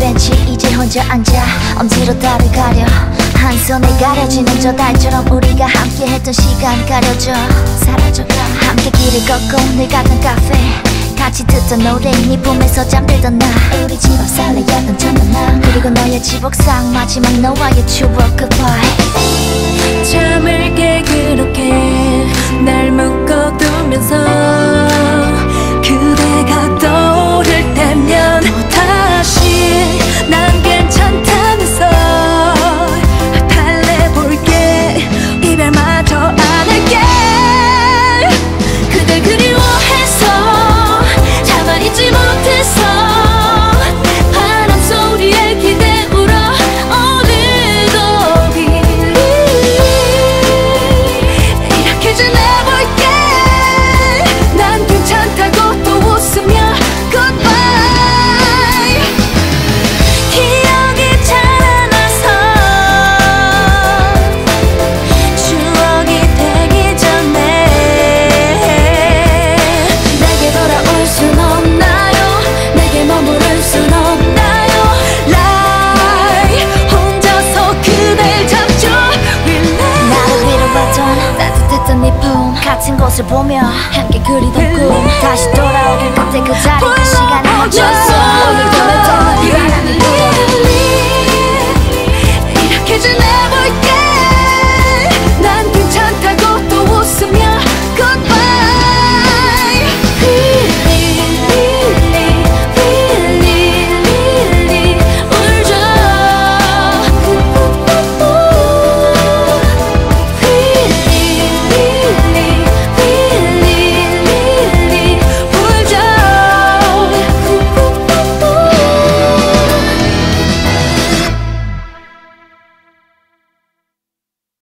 벤치 이제 혼자 앉아 엄지로 달을 가려 한 손에 가려지는 저 달처럼 우리가 함께 했던 시간 가려져 사라져가 함께 길을 걷고 늘 가던 카페 같이 듣던 노래 네 품에서 잠들던 날 우리 집 앞 설레였던 첫만남 그리고 너의 집 옥상 마지막 너와의 추억 goodbye 잠을 깨 그렇게 날 묶어두면서 그대가 떠오를 때면 또다시 난 괜찮다면서 달래볼게 이별마저 안 할게 그댈 그리워해서 가만히 있지 못해서 바람 소리에 기대 울어 오늘도 빌리 이렇게 지내볼게 난 괜찮다고 또 웃으며 goodbye 기억이 자라나서 추억이 되기 전에 내게 돌아올 순 없나요 내게 머무를 순 없나요 Lie 혼자서 그댈 잡죠 Relax 나를 위로하던 따뜻했던 네 품 같은 곳을 보며 함께 그리던